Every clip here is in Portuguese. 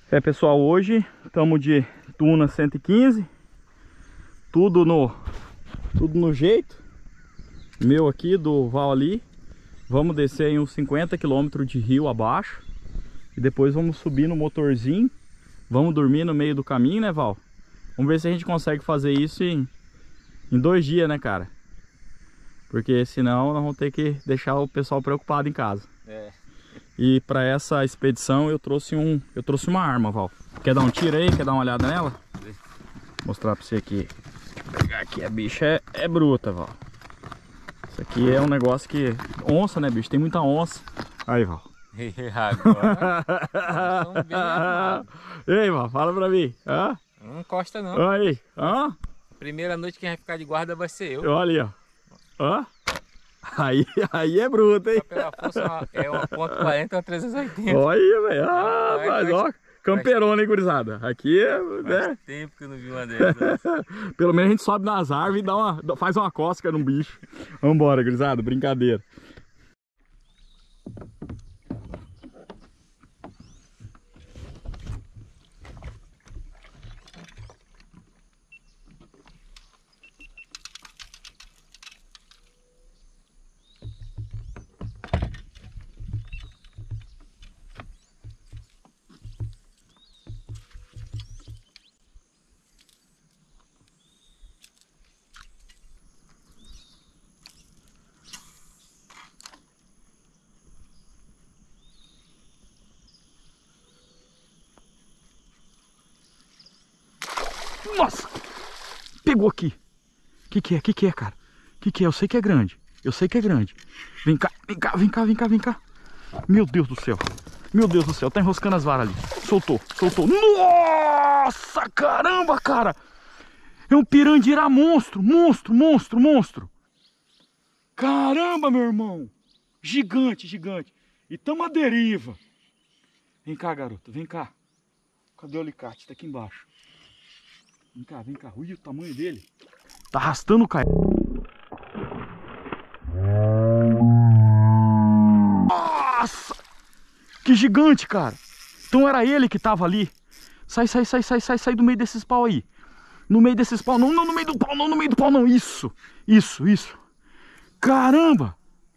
É, pessoal, hoje estamos de Tuna 115, tudo no jeito, meu aqui, do Val ali. Vamos descer em uns 50 km de rio abaixo e depois vamos subir no motorzinho, vamos dormir no meio do caminho, né, Val? Vamos ver se a gente consegue fazer isso em 2 dias, né, cara? Porque senão nós vamos ter que deixar o pessoal preocupado em casa. É. E para essa expedição eu trouxe uma arma, Val. Quer dar um tiro aí? Quer dar uma olhada nela? Vou mostrar para você aqui. Vou pegar aqui, a bicha é bruta, Val. Isso aqui é um negócio que... Onça, né, bicho? Tem muita onça. Aí, Val. Agora, ei, Val, fala pra mim. Hã? não encosta não. Aí, hã? Primeira noite quem vai ficar de guarda vai ser eu. Olha ali, ó. Hã? Aí é bruto, hein? Pela força é uma .40 ou 380. Olha, velho. Ah, mas ó, camperona, hein, gurizada? Aqui é, né? Faz tempo que eu não vi uma dessas. Pelo menos a gente sobe nas árvores e faz uma cócega num bicho. Vambora, gurizada, brincadeira. Nossa! Pegou aqui. Que é, cara? Que é? Eu sei que é grande. Eu sei que é grande. Vem cá, vem cá, vem cá, vem cá, vem cá. Meu Deus do céu. Meu Deus do céu. Tá enroscando as varas ali. Soltou, soltou. Nossa, caramba, cara. É um pirandirá monstro, monstro, monstro, monstro. Caramba, meu irmão. Gigante, gigante. E tamo à deriva. Vem cá, garoto, vem cá. Cadê o alicate? Tá aqui embaixo. Vem cá, vem cá. Olha o tamanho dele. Tá arrastando o cara. Nossa! Que gigante, cara. Então era ele que tava ali. Sai do meio desses pau aí. No meio desses pau. Não, no meio do pau, não, no meio do pau, não. Isso. Caramba!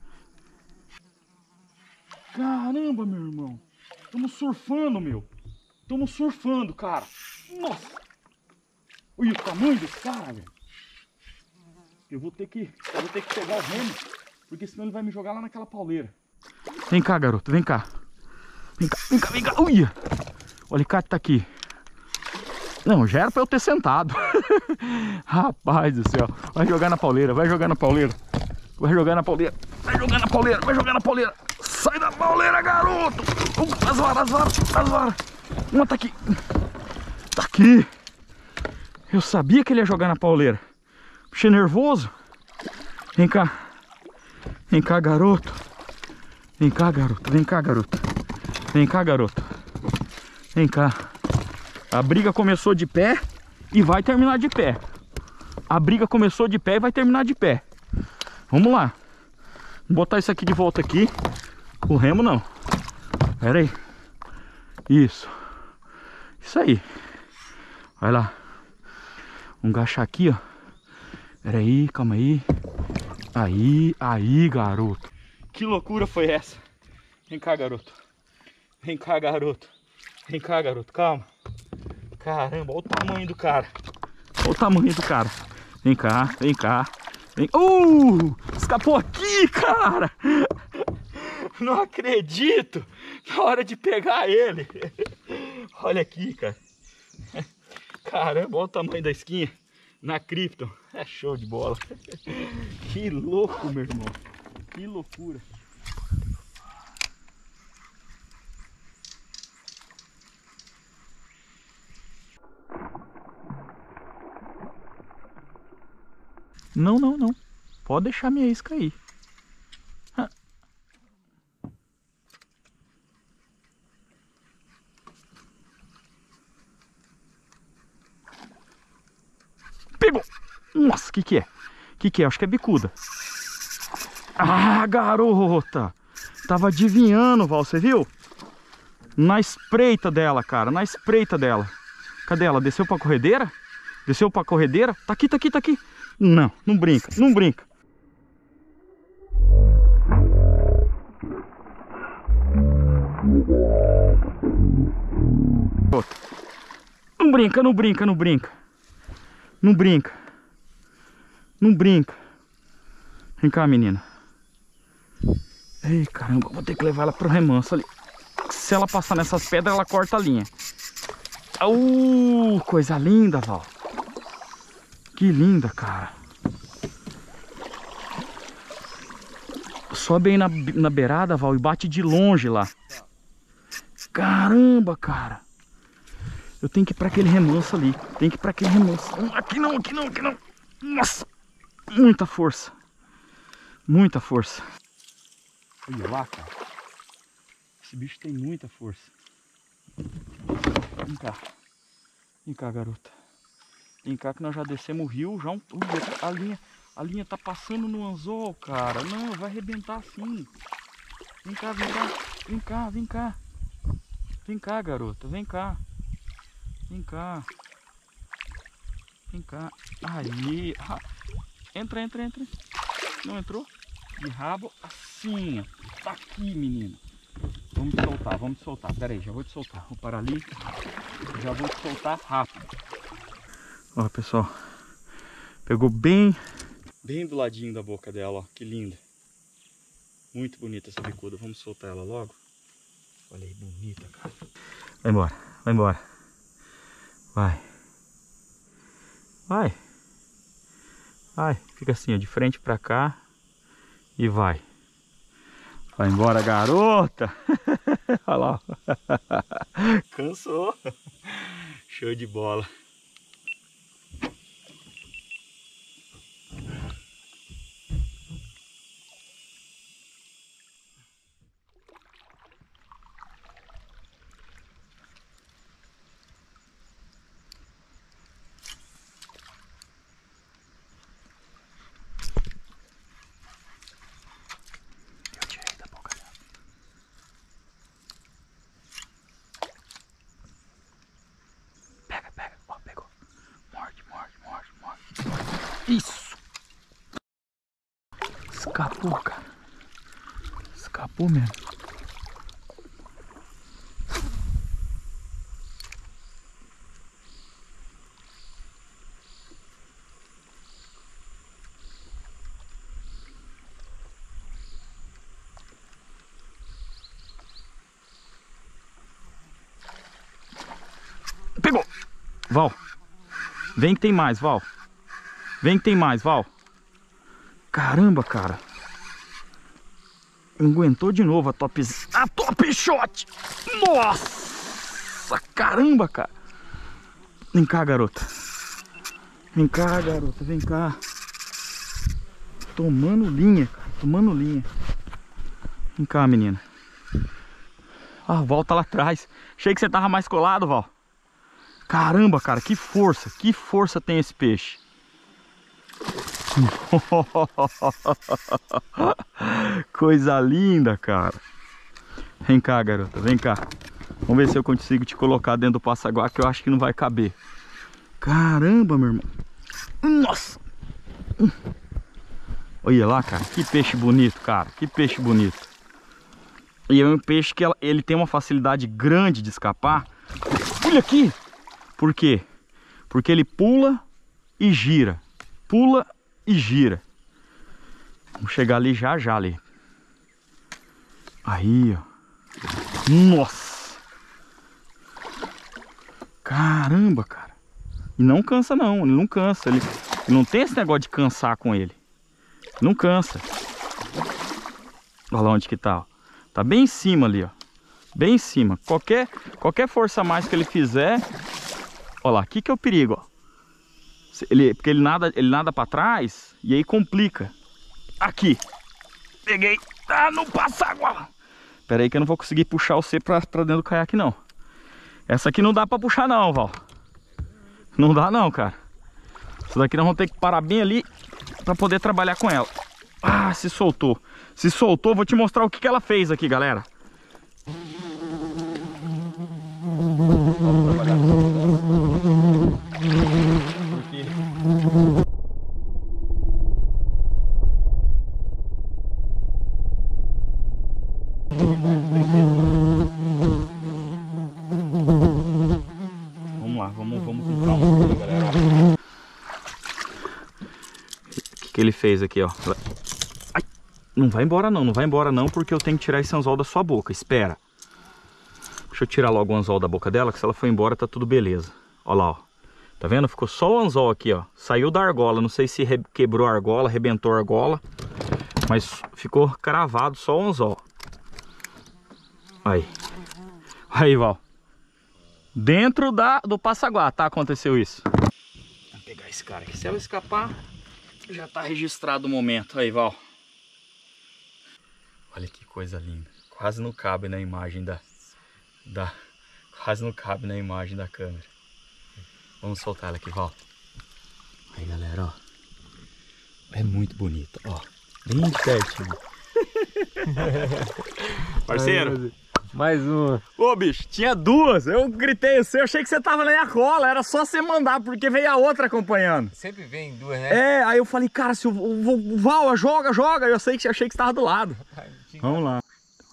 Caramba, meu irmão. Estamos surfando, meu. Estamos surfando, cara. Nossa! Olha o tamanho desse cara, velho. Eu vou ter que pegar o remo, porque senão ele vai me jogar lá naquela pauleira. Vem cá, garoto, vem cá. Vem cá, vem cá, vem cá. Uia! O alicate tá aqui. Não, já era pra eu ter sentado. Rapaz do céu. Vai jogar na pauleira, vai jogar na pauleira. Vai jogar na pauleira. Vai jogar na pauleira, vai jogar na pauleira. Sai da pauleira, garoto. As varas. Uma tá aqui. Tá aqui. Eu sabia que ele ia jogar na pauleira. Puxei nervoso. Vem cá. Vem cá, garoto. Vem cá, garoto. Vem cá, garoto. Vem cá, garoto. Vem cá. A briga começou de pé e vai terminar de pé. A briga começou de pé e vai terminar de pé. Vamos lá. Vou botar isso aqui de volta aqui. O remo não. Pera aí. Isso. Isso aí. Vai lá. Vamos agachar aqui, ó. Pera aí, calma aí. Aí, garoto. Que loucura foi essa? Vem cá, garoto. Vem cá, garoto. Vem cá, garoto, calma. Caramba, olha o tamanho do cara. Olha o tamanho do cara. Vem cá, vem cá. Vem... Escapou aqui, cara. Não acredito. Na hora de pegar ele. Olha aqui, cara. Caramba, olha o tamanho da esquinha na Krypton. É show de bola. Que louco, meu irmão. Que loucura. Não. Pode deixar minha isca aí. Pegou! Nossa, que é? Que é? Acho que é bicuda. Ah, garota! Tava adivinhando, Val, você viu? Na espreita dela, cara, na espreita dela. Cadê ela? Desceu pra corredeira? Desceu pra corredeira? Tá aqui, tá aqui, tá aqui. Não, não brinca, não brinca. Não brinca, não brinca, não brinca. Não brinca. Não brinca. Vem cá, menina. Ei, caramba, vou ter que levar ela pro remanso ali. Se ela passar nessas pedras, ela corta a linha. Coisa linda, Val. Que linda, cara. Sobe aí na beirada, Val, e bate de longe lá. Caramba, cara. Eu tenho que ir pra aquele remanso ali. Tem que ir pra aquele remanso. Aqui não, aqui não, aqui não. Nossa. Muita força. Muita força. Olha lá, cara. Esse bicho tem muita força. Vem cá. Vem cá, garota. Vem cá que nós já descemos o rio. Já a linha tá passando no anzol, cara. Não, vai arrebentar assim. Vem cá, vem cá. Vem cá, vem cá. Vem cá, garota. Vem cá. Vem cá. Vem cá. Aí. Entra, entra, entra. Não entrou? De rabo assim, ó. Tá aqui, menino. Vamos te soltar, vamos te soltar. Pera aí, já vou te soltar. Vou parar ali. Já vou te soltar rápido. Ó, pessoal. Pegou bem do ladinho da boca dela, ó. Que linda. Muito bonita essa bicuda. Vamos soltar ela logo. Olha aí, bonita, cara. Vai embora, vai embora. Vai. Vai. Vai. Fica assim, ó, de frente pra cá. E vai. Vai embora, garota. Olha lá. Cansou. Show de bola. Isso! Escapou, cara. Escapou mesmo. Pegou! Val! Vem que tem mais, Val. Vem que tem mais, Val. Caramba, cara. Aguentou de novo a top shot. Nossa, caramba, cara. Vem cá, garota. Vem cá, garota, vem cá. Tomando linha, cara. Tomando linha. Vem cá, menina. Ah, o Val tá lá atrás. Achei que você tava mais colado, Val. Caramba, cara, que força tem esse peixe. Coisa linda, cara. Vem cá, garota, vem cá. Vamos ver se eu consigo te colocar dentro do passaguá, que eu acho que não vai caber. Caramba, meu irmão. Nossa. Olha lá, cara, que peixe bonito, cara. Que peixe bonito. E é um peixe que ele tem uma facilidade grande de escapar. Olha aqui. Por quê? Porque ele pula e gira. Pula e gira. Vamos chegar ali já ali. Aí, ó. Nossa. Caramba, cara. E não cansa não, ele não cansa. Ele não tem esse negócio de cansar com ele. Não cansa. Olha lá onde que tá, ó. Tá bem em cima ali, ó. Bem em cima. Qualquer força a mais que ele fizer. Olha lá, aqui que é o perigo, ó. Porque ele nada pra trás e aí complica. Aqui. Peguei. Ah, não passa água. Pera aí que eu não vou conseguir puxar você pra dentro do caiaque, não. Essa aqui não dá pra puxar, não, Val. Não dá, não, cara. Essa daqui nós vamos ter que parar bem ali pra poder trabalhar com ela. Ah, se soltou. Se soltou, vou te mostrar o que ela fez aqui, galera. Vamos lá, vamos com calma aqui, galera. O que ele fez aqui, ó? Ai, não vai embora não, não vai embora não, porque eu tenho que tirar esse anzol da sua boca, espera. Deixa eu tirar logo o anzol da boca dela, que se ela for embora tá tudo beleza. Ó lá, ó. Tá vendo? Ficou só o anzol aqui, ó. Saiu da argola, não sei se quebrou a argola, arrebentou a argola, mas ficou cravado só o anzol. Aí. Aí, Val. Dentro do Passaguá, tá? Aconteceu isso. Vou pegar esse cara aqui. Se ela escapar, já tá registrado o momento. Aí, Val. Olha que coisa linda. Quase não cabe na imagem quase não cabe na imagem da câmera. Vamos soltar ela aqui, Val. Aí, galera, ó. É muito bonita, ó. Bem de pertinho. Parceiro. Mais uma. Ô, bicho, tinha duas. Eu gritei assim, eu achei que você tava na minha cola. Era só você mandar, porque veio a outra acompanhando. Sempre vem duas, né? É, aí eu falei, cara, se o Val joga. Eu achei que você tava do lado. Vamos lá.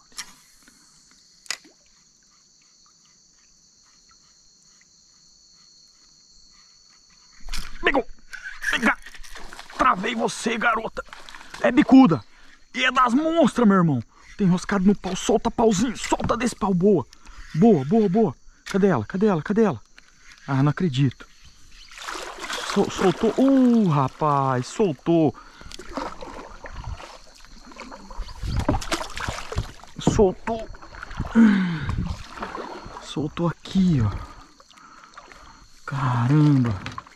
Pegou! Vem cá! Travei você, garota! É bicuda! E é das monstras, meu irmão! Tem enroscado no pau, solta pauzinho, solta desse pau, boa! Boa, boa, boa! Cadê ela? Cadê ela? Cadê ela? Ah, não acredito! Soltou! Rapaz! Soltou! Soltou! Soltou aqui, ó! Caramba!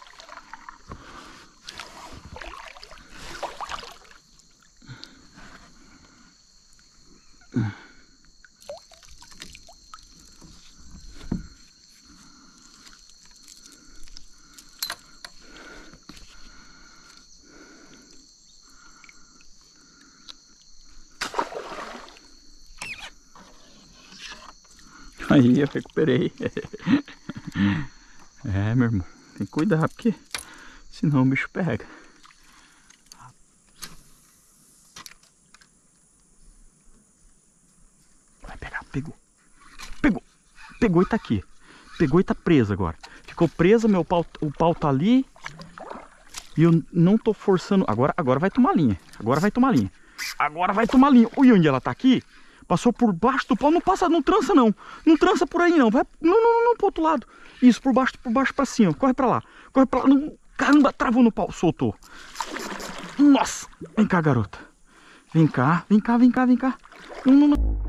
Aí eu recuperei. É, meu irmão, tem que cuidar, porque senão o bicho pega. Vai pegar, pegou. Pegou e tá aqui. Pegou e tá presa agora. Ficou presa, o pau tá ali. E eu não tô forçando. Agora vai tomar linha. Agora vai tomar linha. Olha onde ela tá aqui. Passou por baixo do pau. Não passa, não trança não. Não trança por aí não. Vai, não pro outro lado. Isso, por baixo pra cima. Corre pra lá. Corre pra lá. Não, caramba, travou no pau. Soltou. Nossa. Vem cá, garota. Vem cá. Não.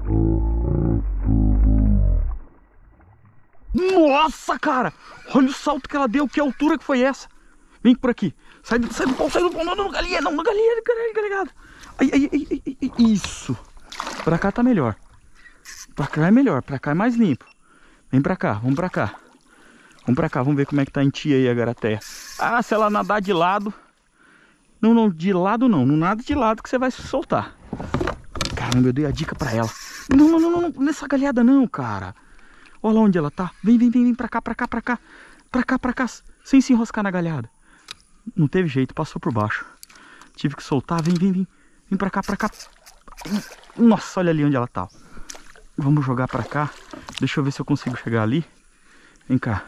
Nossa, cara. Olha o salto que ela deu. Que altura que foi essa. Vem por aqui. Sai do pau. Não, galinha. Galinha. Ai. Isso. Pra cá tá melhor. Pra cá é melhor. Pra cá é mais limpo. Vem pra cá. Vamos pra cá. Vamos ver como é que tá em ti aí a garateia. Ah, se ela nadar de lado. Não, de lado não. Não nada de lado que você vai se soltar. Caramba, eu dei a dica pra ela. Não. Nessa galhada não, cara. Olha lá onde ela tá. Vem pra cá. Pra cá. Sem se enroscar na galhada. Não teve jeito, passou por baixo. Tive que soltar. Vem pra cá. Nossa, olha ali onde ela tá. Vamos jogar pra cá. Deixa eu ver se eu consigo chegar ali. Vem cá.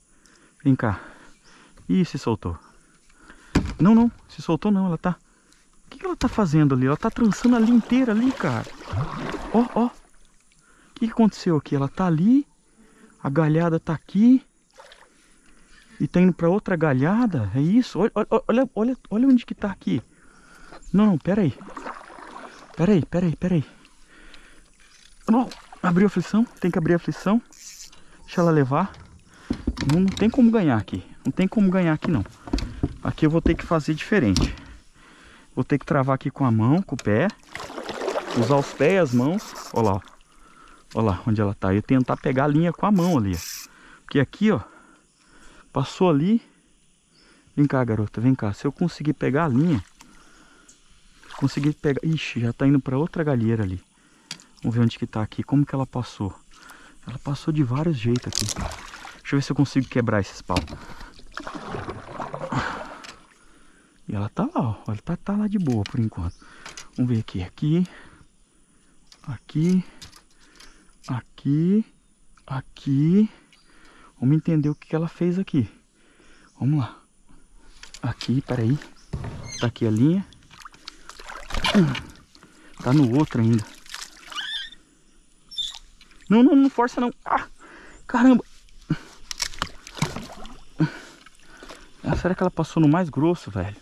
Ih, se soltou. Não, se soltou não. Ela tá... O que ela tá fazendo ali? Ela tá trançando ali inteira ali, cara. Ó. O que aconteceu aqui? Ela tá ali. A galhada tá aqui. E tá indo pra outra galhada. É isso? Olha onde que tá aqui. Não, pera aí. Não, abriu a aflição. Tem que abrir a aflição. Deixa ela levar. Não tem como ganhar aqui. Não. Aqui eu vou ter que fazer diferente. Vou ter que travar aqui com a mão, com o pé. Usar os pés e as mãos. Olha lá onde ela tá. Eu tentar pegar a linha com a mão ali, ó. Porque aqui, ó. Passou ali. Vem cá, garota, vem cá. Se eu conseguir pegar a linha. Ixi, já tá indo pra outra galheira ali. Vamos ver onde que tá aqui. Como que ela passou? Ela passou de vários jeitos aqui. Deixa eu ver se eu consigo quebrar esses pau. E ela tá lá, ó. Ela tá lá de boa por enquanto. Vamos ver aqui. Aqui. Aqui. Aqui. Aqui. Vamos entender o que ela fez aqui. Vamos lá. Aqui, peraí. Tá aqui a linha. Tá no outro ainda. Não, não, não força não. Ah, caramba. Ah, será que ela passou no mais grosso, velho?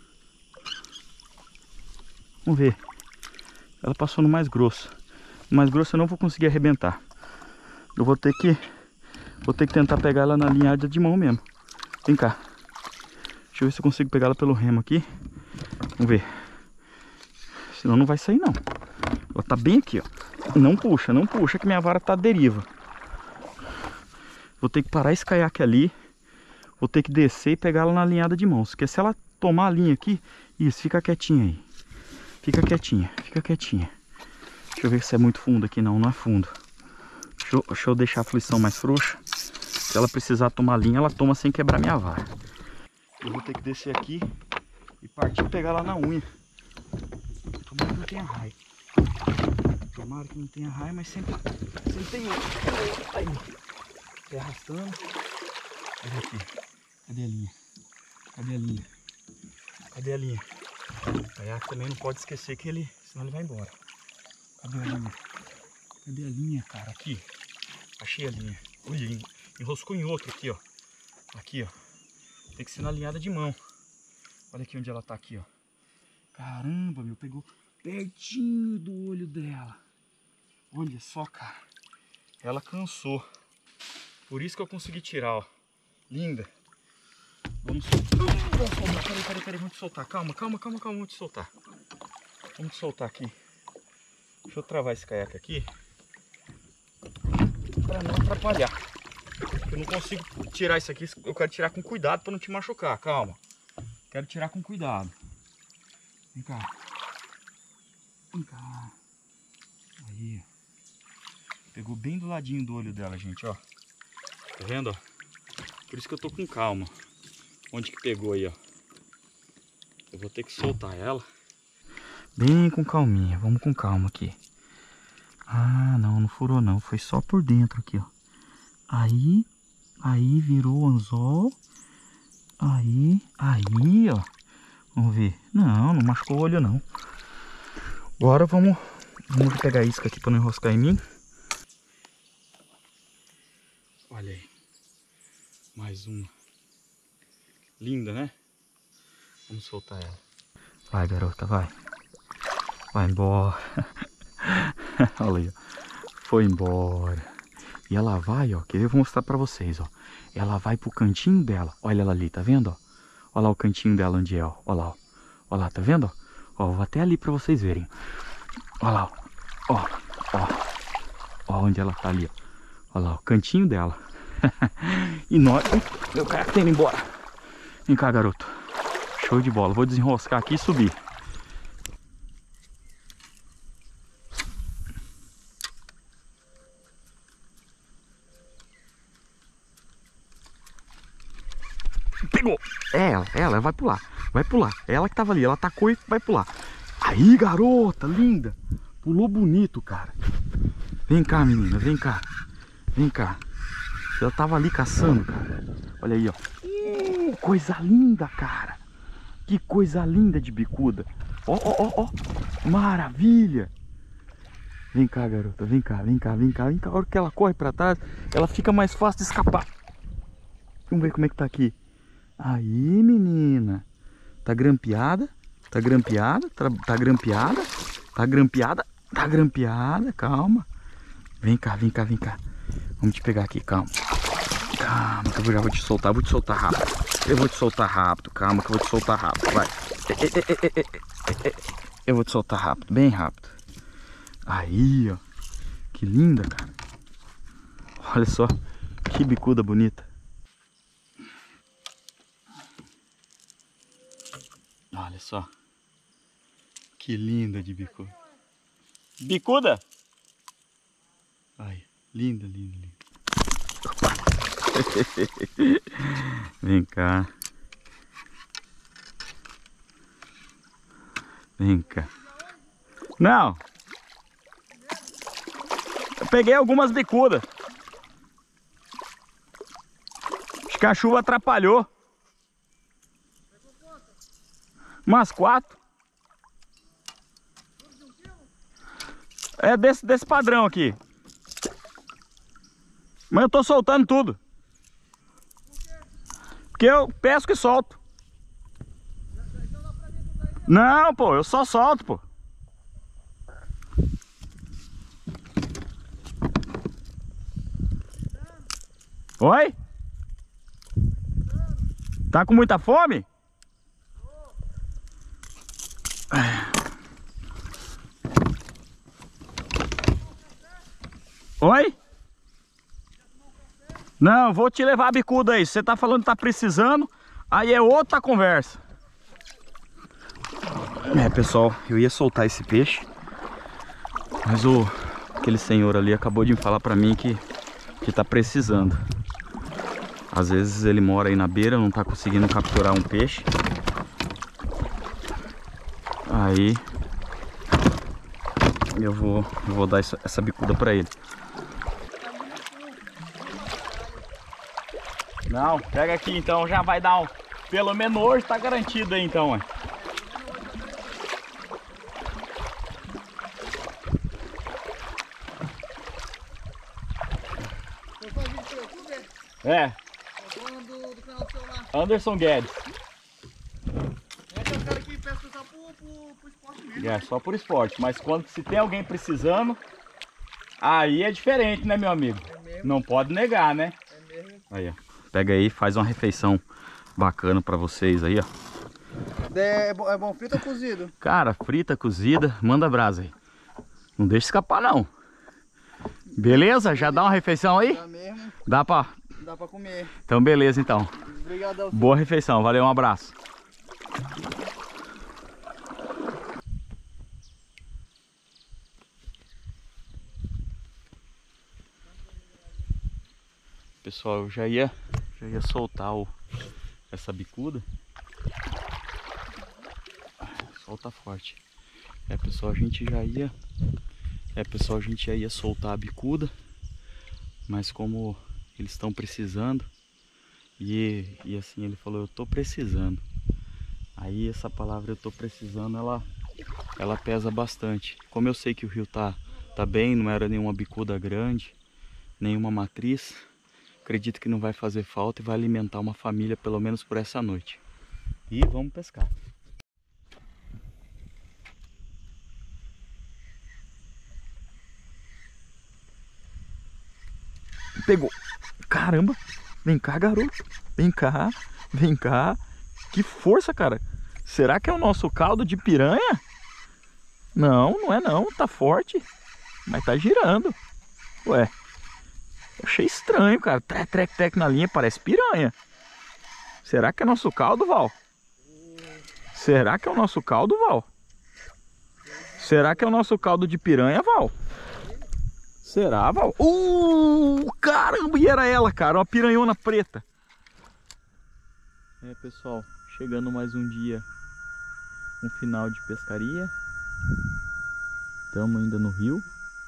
Vamos ver. Ela passou no mais grosso. No mais grosso eu não vou conseguir arrebentar. Eu vou ter que tentar pegar ela na linhada de mão mesmo. Vem cá. Deixa eu ver se eu consigo pegar ela pelo remo aqui. Vamos ver. Senão não vai sair não. Ela tá bem aqui, ó. Não puxa que minha vara tá à deriva. Vou ter que parar esse caiaque ali. Vou ter que descer e pegar ela na linhada de mãos. Porque se ela tomar a linha aqui... Isso, fica quietinha aí. Fica quietinha, fica quietinha. Deixa eu ver se é muito fundo aqui. Não, não é fundo. Deixa eu deixar a fluição mais frouxa. Se ela precisar tomar linha, ela toma sem quebrar minha vara. Eu vou ter que descer aqui e partir e pegar lá na unha. Tomara que não tenha raio. Tomara que não tenha raio, mas sempre tem outro. Aí, pé arrastando. Olha aqui. Cadê a linha? Cadê a linha? Cadê a linha? O caiaque também não pode esquecer que ele... Senão ele vai embora. Cadê a linha? Cadê a linha, cara? Aqui. Achei a linha. Olha, enroscou em outro aqui, ó. Aqui, ó. Tem que ser na linhada de mão. Olha aqui onde ela tá aqui, ó. Caramba, meu. Pegou pertinho do olho dela. Olha só, cara. Ela cansou. Por isso que eu consegui tirar, ó. Linda. Vamos soltar. Peraí. Vamos te soltar. Calma. Vamos te soltar. Vamos te soltar aqui. Deixa eu travar esse caiaque aqui. Pra não atrapalhar. Eu não consigo tirar isso aqui. Eu quero tirar com cuidado pra não te machucar. Calma. Quero tirar com cuidado. Vem cá. Vem cá. Aí. Pegou bem do ladinho do olho dela, gente, ó. Tá vendo, ó? Por isso que eu tô com calma. Onde que pegou aí, ó. Eu vou ter que soltar ela. Bem com calminha. Vamos com calma aqui. Ah, não furou não. Foi só por dentro aqui, ó. Aí virou o anzol. Aí, ó. Vamos ver. Não machucou o olho não. Agora vamos pegar a isca aqui para não enroscar em mim. Olha aí. Mais uma. Linda, né? Vamos soltar ela. Vai, garota, vai. Vai embora. Olha aí, ó. Foi embora. E ela vai, ó. Quer ver? Eu vou mostrar pra vocês, ó. Ela vai pro cantinho dela. Olha ela ali, tá vendo, ó? Olha lá o cantinho dela onde é, ó. Olha lá, ó. Olha lá, tá vendo, ó? Ó, vou até ali pra vocês verem. Olha lá, ó. Ó onde ela tá ali, ó. Olha lá, o cantinho dela. E nós... Meu caiaque tá indo embora. Vem cá, garoto. Show de bola. Vou desenroscar aqui e subir. Pegou! Ela vai pular. Vai pular. Ela que tava ali. Ela tacou e vai pular. Aí, garota, linda. Pulou bonito, cara. Vem cá, menina. Vem cá. Vem cá. Ela tava ali caçando, cara. Olha aí, ó. Coisa linda, cara. Que coisa linda de bicuda. Ó. Maravilha. Vem cá, garota. Vem cá. A hora que ela corre pra trás, ela fica mais fácil de escapar. Vamos ver como é que tá aqui. Aí, menina. Tá grampeada. Calma. Vem cá. Vamos te pegar aqui, calma. Calma, que eu já vou te soltar. Rápido. Eu vou te soltar rápido. Calma, que eu vou te soltar rápido. Vai. Eu vou te soltar rápido, bem rápido. Aí, ó. Que linda, cara. Olha só. Que bicuda bonita. Olha só. Que linda de bicuda. Bicuda? Aí. Linda, linda, linda. Vem cá. Vem cá. Não. Eu peguei algumas bicudas. Acho que a chuva atrapalhou. Umas 4. É desse padrão aqui. Mas eu tô soltando tudo. Porque eu pesco e solto. Não, pô, eu só solto, pô. Oi? Tá com muita fome? Oi? Não, vou te levar a bicuda aí. Você tá falando que tá precisando, aí é outra conversa. É, pessoal, eu ia soltar esse peixe, mas aquele senhor ali acabou de falar pra mim que tá precisando. Às vezes ele mora aí na beira, não tá conseguindo capturar um peixe. Aí eu vou dar essa bicuda pra ele. Não, pega aqui então, já vai dar um... Pelo menos hoje tá garantido aí então, ó. É. Do canal do celular. Anderson Guedes. É o cara que pesca só pro esporte mesmo. É, só por esporte. Mas quando se tem alguém precisando, aí é diferente, né, meu amigo? É mesmo. Não pode negar, né? É mesmo. Aí, ó. Pega aí, faz uma refeição bacana pra vocês aí, ó. É bom frito ou cozido? Cara, frita, cozida, manda brasa aí. Não deixa escapar, não. Beleza? Já dá uma refeição aí? Dá mesmo. Dá pra comer. Então beleza então. Obrigadão. Boa refeição, valeu, um abraço. Pessoal, eu já ia soltar essa bicuda. Solta forte. Pessoal, a gente já ia soltar a bicuda, mas como eles estão precisando, e assim ele falou, eu tô precisando. Aí essa palavra eu tô precisando, ela pesa bastante. Como eu sei que o rio tá bem, não era nenhuma bicuda grande, nenhuma matriz, acredito que não vai fazer falta e vai alimentar uma família pelo menos por essa noite. E vamos pescar. Pegou. Caramba. Vem cá, garoto. Vem cá. Vem cá. Que força, cara. Será que é o nosso caldo de piranha? Não, não é não. Tá forte. Mas tá girando. Ué. Achei estranho, cara. Trec, trec, trec na linha. Parece piranha. Será que é nosso caldo, Val? Será que é o nosso caldo, Val? Será que é o nosso caldo de piranha, Val? Será, Val? Caramba, e era ela, cara, uma piranhona preta. Pessoal, chegando mais um dia, um final de pescaria. Estamos ainda no rio.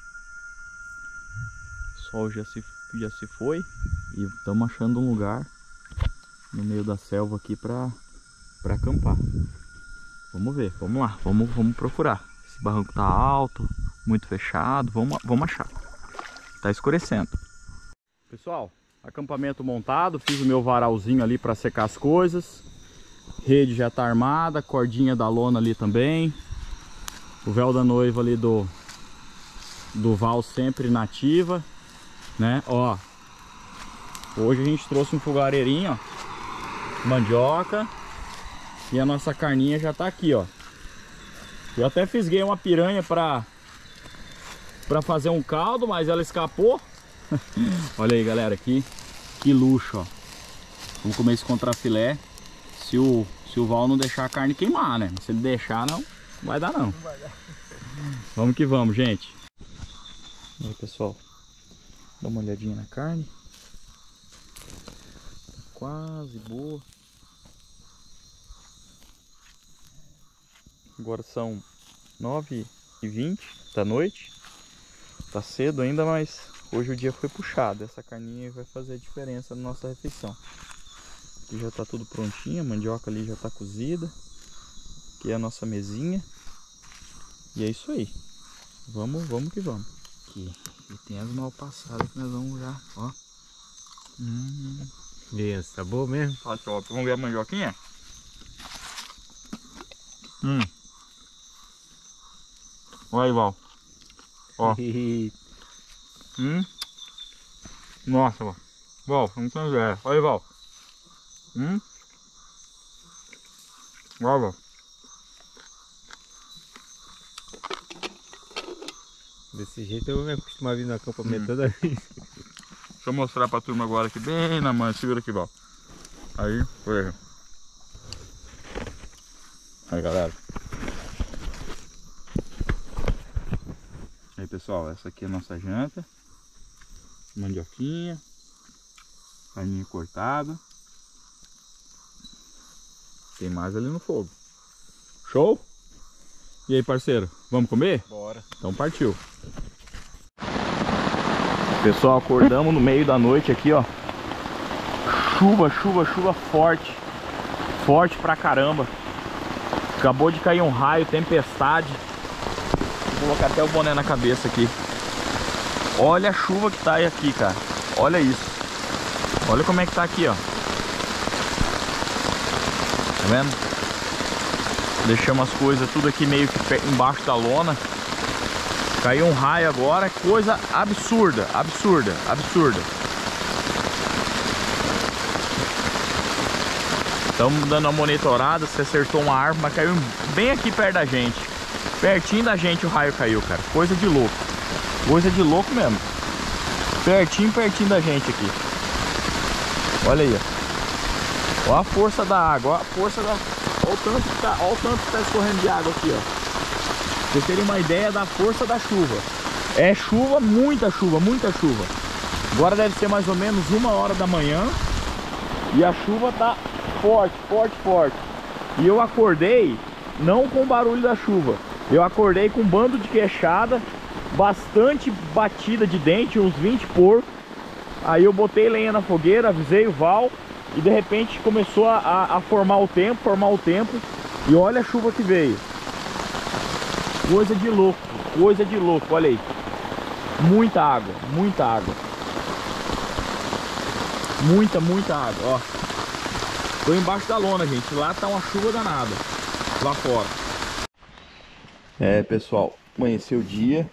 O sol já se foi e estamos achando um lugar no meio da selva aqui para acampar. Vamos ver, vamos lá, vamos procurar. Esse barranco tá alto, muito fechado, vamos achar. Tá escurecendo. Pessoal, acampamento montado, fiz o meu varalzinho ali para secar as coisas. Rede já tá armada, cordinha da lona ali também. O véu da noiva ali do Val sempre nativa, né? Ó, hoje a gente trouxe um fogareirinho, ó, mandioca, e a nossa carninha já tá aqui, ó. Eu até fisguei uma piranha pra fazer um caldo, mas ela escapou. Olha aí, galera, aqui que luxo, ó. Vamos comer esse contrafilé. Se o Val não deixar a carne queimar, né? Se ele deixar, não vai dar não. Não vai dar. Vamos que vamos, gente. E aí, pessoal, Dá uma olhadinha na carne. Tá quase boa. Agora são 9h20 da noite. Tá cedo ainda, mas hoje o dia foi puxado. Essa carninha vai fazer a diferença na nossa refeição. Aqui já tá tudo prontinho, a mandioca ali já tá cozida. Aqui é a nossa mesinha. E é isso aí. Vamos que vamos. Aqui. E tem as mal passadas que nós vamos já, ó. Isso, tá bom mesmo? Tá top. Vamos ver a mandioquinha? Olha aí, Val. Ó. Nossa, Val. Val, não tem ideia. Olha aí, Val. Olha, Val. Desse jeito eu vou me acostumar a vir no acampamento toda vez. Deixa eu mostrar pra turma agora aqui, bem na mão. Segura aqui, Val. Aí, foi. Aí, galera. Aí, pessoal, essa aqui é a nossa janta. Mandioquinha. Carninha cortada. Tem mais ali no fogo. Show? E aí, parceiro, vamos comer? Bora. Então partiu. Pessoal, acordamos no meio da noite aqui, ó. Chuva forte. Forte pra caramba. Acabou de cair um raio, tempestade. Vou colocar até o boné na cabeça aqui. Olha a chuva que tá aí aqui, cara. Olha isso. Olha como é que tá aqui, ó. Tá vendo? Deixamos as coisas tudo aqui meio que embaixo da lona. Caiu um raio agora, coisa absurda, absurda. Estamos dando uma monitorada, se acertou uma árvore, mas caiu bem aqui perto da gente. Pertinho da gente o raio caiu, cara. Coisa de louco. Coisa de louco mesmo. Pertinho da gente aqui. Olha aí, ó. Olha a força da água, ó a força da... Olha o tanto que tá escorrendo de água aqui, ó. Pra vocês terem uma ideia da força da chuva. É chuva, muita chuva. Agora deve ser mais ou menos 1h da manhã. E a chuva tá forte. E eu acordei não com o barulho da chuva. Eu acordei com um bando de queixada, bastante batida de dente, uns 20 porcos. Aí eu botei lenha na fogueira, avisei o Val. E de repente começou a formar o tempo. E olha a chuva que veio. Coisa de louco, olha aí. Muita água. Muita água, ó. Tô embaixo da lona, gente. Lá tá uma chuva danada. Lá fora. É, pessoal, amanheceu o dia.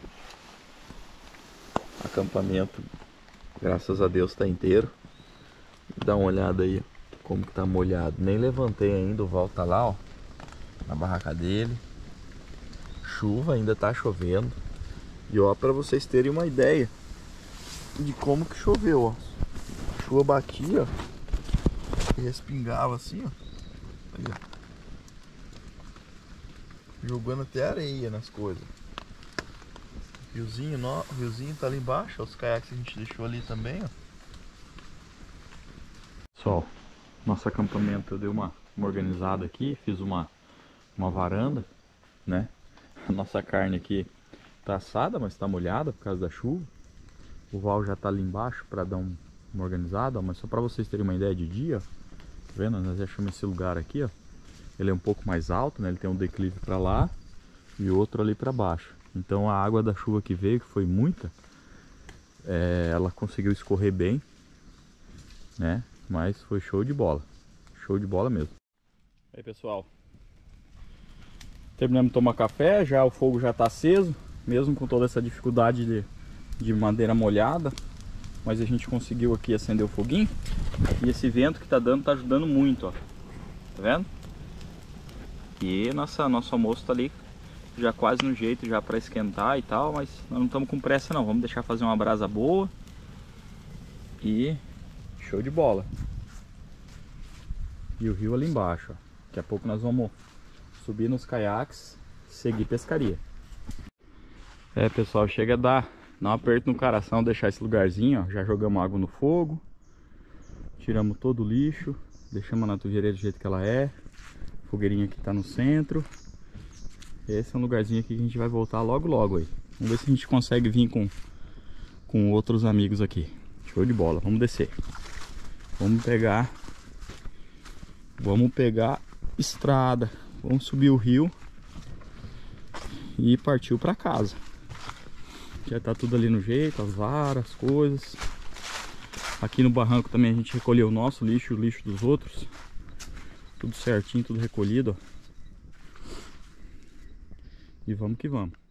Acampamento, graças a Deus, tá inteiro. Dá uma olhada aí como que tá molhado. Nem levantei ainda, o Val tá lá, ó, na barraca dele. Chuva, ainda tá chovendo. E ó, pra vocês terem uma ideia de como que choveu, ó. A chuva batia, ó, e respingava assim, ó. Aí, ó. Jogando até areia nas coisas. Riozinho tá ali embaixo, ó, os caiaques que a gente deixou ali também, ó. Pessoal, nosso acampamento eu dei uma organizada aqui, fiz uma varanda, né? A nossa carne aqui tá assada, mas tá molhada por causa da chuva. O Val já tá ali embaixo para dar uma organizada, ó, mas só para vocês terem uma ideia de dia, ó. Tá vendo? Nós achamos esse lugar aqui, ó. Ele é um pouco mais alto, né? Ele tem um declive para lá e outro ali para baixo. Então a água da chuva que veio, que foi muita, ela conseguiu escorrer bem, né? Mas foi show de bola mesmo. Aí, pessoal, terminamos de tomar café, já o fogo já está aceso, mesmo com toda essa dificuldade de madeira molhada, mas a gente conseguiu aqui acender o foguinho. E esse vento que tá dando tá ajudando muito, ó. Tá vendo? E nosso almoço tá ali já quase no jeito já para esquentar e tal, mas nós não estamos com pressa não, vamos deixar fazer uma brasa boa. E show de bola. E o rio ali embaixo, ó. Daqui a pouco nós vamos subir nos caiaques, seguir pescaria. É, pessoal, chega a dar Dá um aperto no coração, deixar esse lugarzinho, ó. Já jogamos água no fogo. Tiramos todo o lixo. Deixamos a natureza do jeito que ela é. Fogueirinha que tá no centro. Esse é um lugarzinho aqui que a gente vai voltar logo logo aí. Vamos ver se a gente consegue vir com outros amigos aqui. Show de bola, vamos descer. Vamos pegar estrada. Vamos subir o rio e partiu pra casa. Já tá tudo ali no jeito, as varas, as coisas. Aqui no barranco também a gente recolheu o nosso lixo e o lixo dos outros. Tudo certinho, tudo recolhido, ó. E vamos que vamos.